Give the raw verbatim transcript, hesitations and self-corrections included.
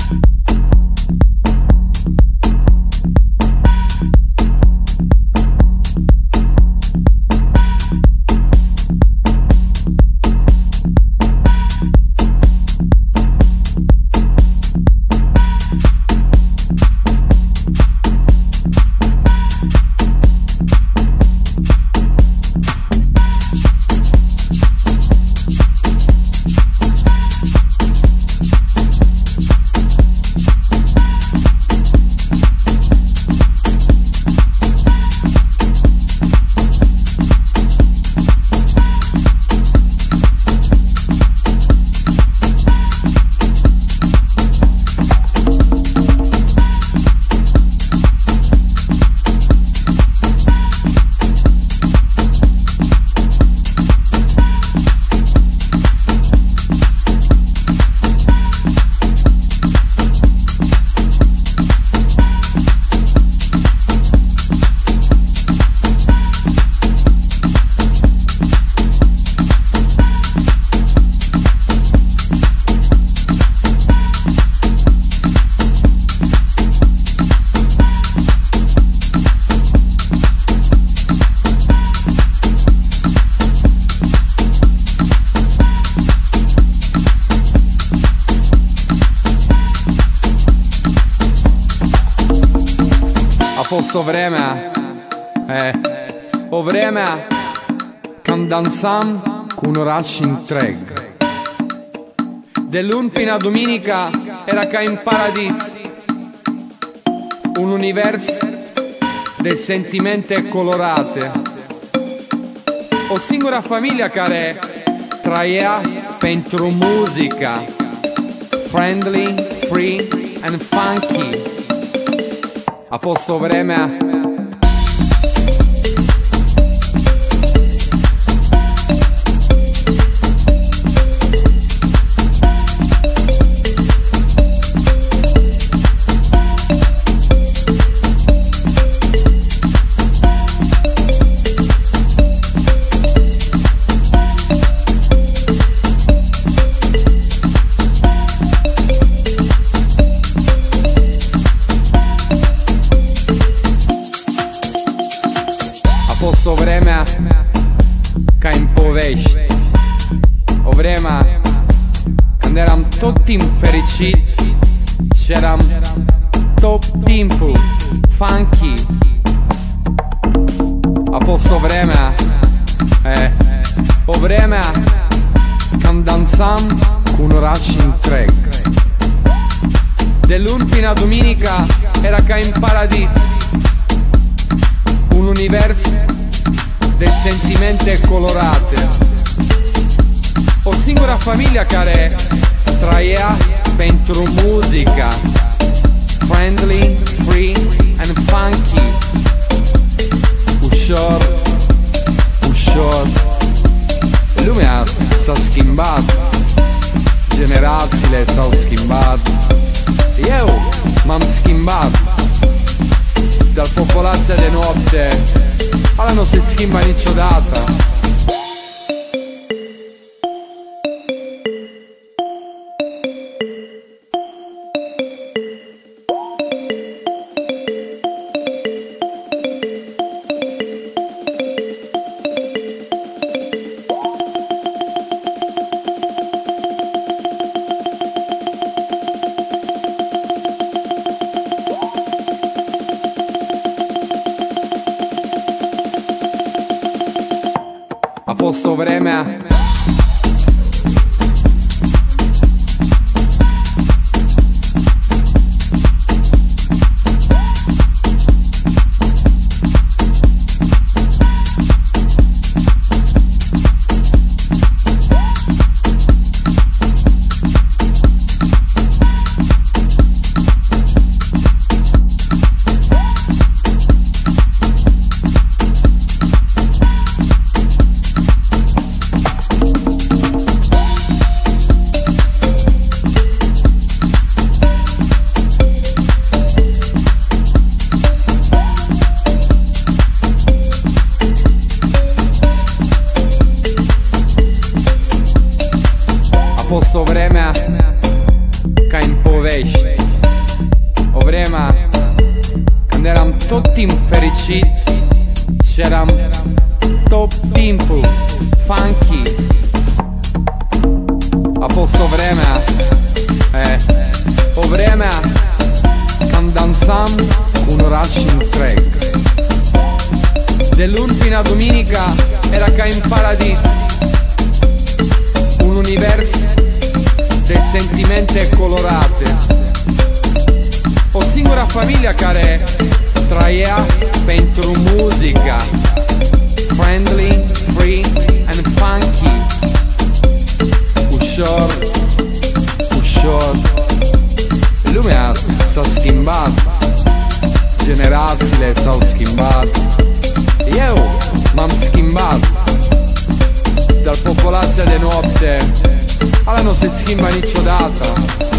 fost o vremea, e, o vremea când dansam cu un oraș întreg. De luni până duminica era ca în paradis, un univers de sentimente colorate, o singură familie care trăia pentru muzica, friendly, free and funky. A fost o vremea A fost o vremea ca în povești, o vremea când eram tot timpul fericit și eram tot timpul funky. A fost o vremea, e, o vremea când dansam cu un oraș întreg. De luni până duminica era ca în paradis, un univers de sentimente colorate, o singură familie care trăia pentru muzica, friendly, free and funky. Ușor, ușor lumea s-a schimbat, generațiile s-au schimbat, eu m-am schimbat. Dar popolația de noapte, ala nu se schimba niciodată. A fost o vremea A fost o vremea ca în povești, o vremea când eram tot timp fericit și eram tot timpul funky. A fost o vremea, eh, o vremea când dansam cu un oraș întreg. De luni până duminica era ca în paradis, un univers de sentimente colorate, o singură familie care trăia pentru muzica, friendly, free and funky. Ușor, ușor, lumea s-a schimbat, generațiile s-au schimbat, eu m-am schimbat, dar populația de noapte ala nu se schimba niciodată.